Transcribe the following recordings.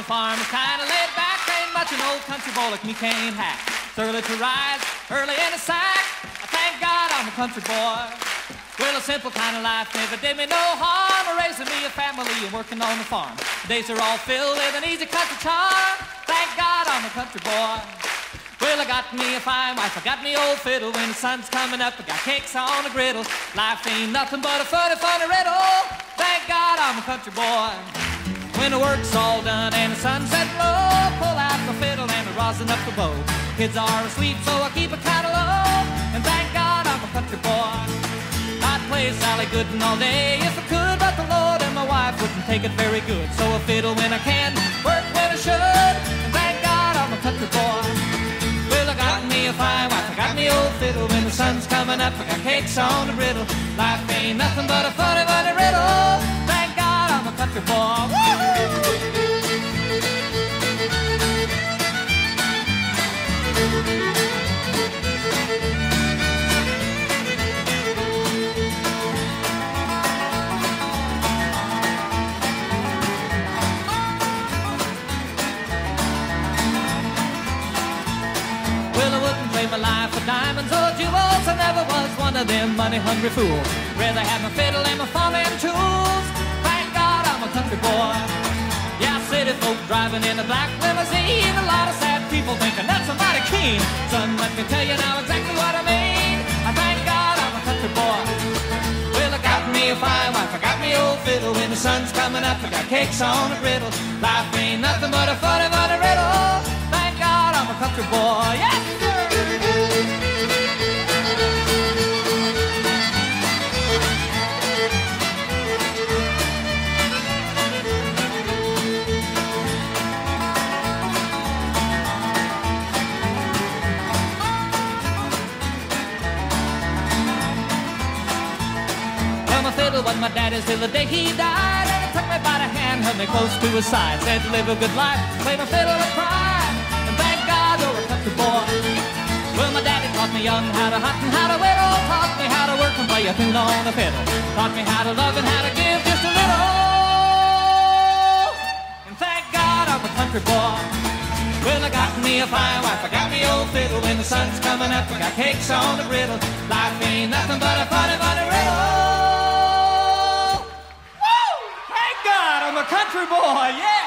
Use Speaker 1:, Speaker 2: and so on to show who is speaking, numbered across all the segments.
Speaker 1: farm is kinda laid back. Ain't much an old country boy like me can't hack. It's early to rise, early in the sack. I thank God I'm a country boy. Well, a simple kind of life never did me no harm. Raising me a family and working on the farm. The days are all filled with an easy country charm. Thank God I'm a country boy. Well, I got me a fine wife, I got me old fiddle. When the sun's coming up, I got cakes on the griddle. Life ain't nothing but a funny, funny riddle. Thank God I'm a country boy. When the work's all done and the sunset low, pull out the fiddle and rosin up the bow. Kids are asleep, so I keep it kinda low. And thank God I'm a country boy. I'd play Sally Gooden all day if I could, but the Lord and my wife wouldn't take it very good. So I fiddle when I can, work when I should. And thank God I'm a country boy. Well, I got me a fine wife, I got me old fiddle. When the sun's coming up, I got cakes on the griddle. Life ain't nothing but a funny, funny riddle. Thank God I'm a country boy. My life for diamonds or jewels. I never was one of them money-hungry fools. Rather have my fiddle and my farming tools. Thank God I'm a country boy. Yeah, city folk driving in a black limousine. A lot of sad people thinking that's somebody keen. Son, let me tell you now exactly what I mean. I thank God I'm a country boy. Well, I got me a fine wife, I got me old fiddle. When the sun's coming up, I got cakes on a griddle. Life ain't nothing but a funny, funny riddle. Thank God I'm a country boy. Yes, sir. Fiddle was my daddy's till the day he died. And he took me by the hand, held me close to his side. Said live a good life, play my fiddle and cry. And thank God you're a country boy. Well, my daddy taught me young how to hunt and how to whittle. Taught me how to work and play a tune on the fiddle. Taught me how to love and how to give just a little. And thank God I'm a country boy. Well, I got me a fine wife, I got me old fiddle. When the sun's coming up, I got cakes on the griddle. Life ain't nothing but a funny, funny riddle. I'm a country boy, yeah!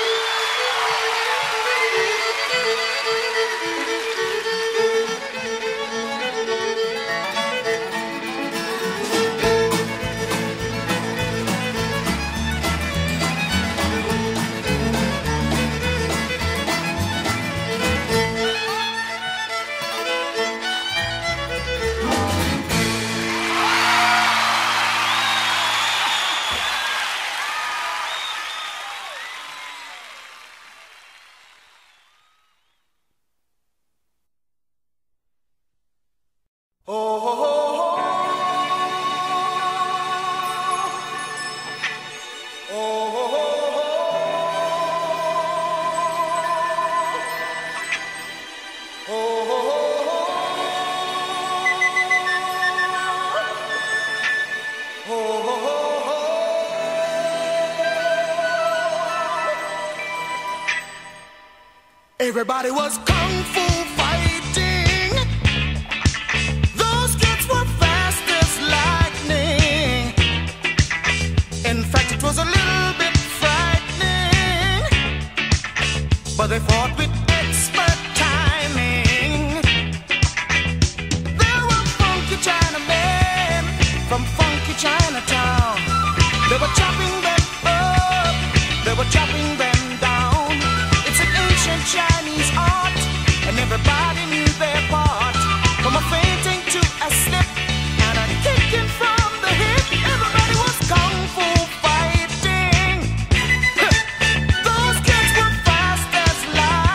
Speaker 2: Everybody was kung fu fighting. Those kids were fast as lightning. In fact, it was a little bit frightening, but they fought with expert timing. There were funky Chinamen from funky Chinatown. They were chopping them up, they were chopping them down. It's an ancient Chinese art, and everybody knew their part. From a fainting to a slip and a kicking from the hip, everybody was kung fu fighting. Those kids were fast as light.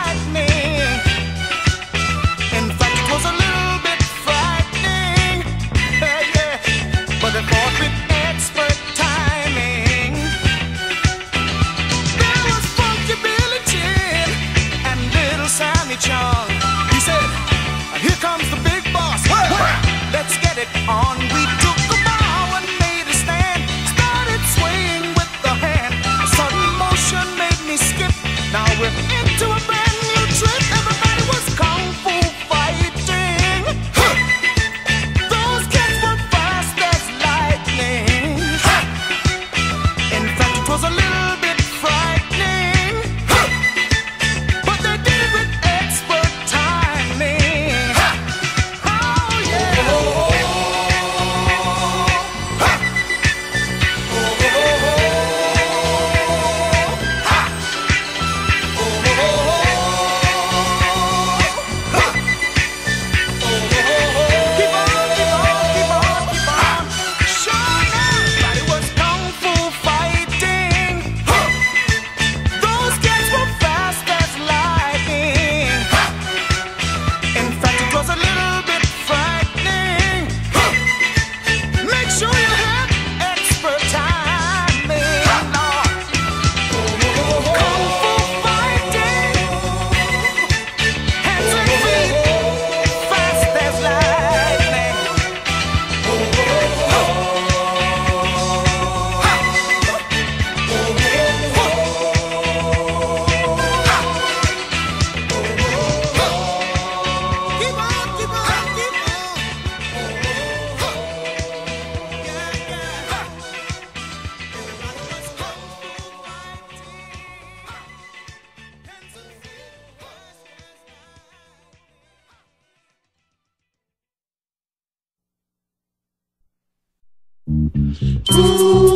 Speaker 3: Ooh.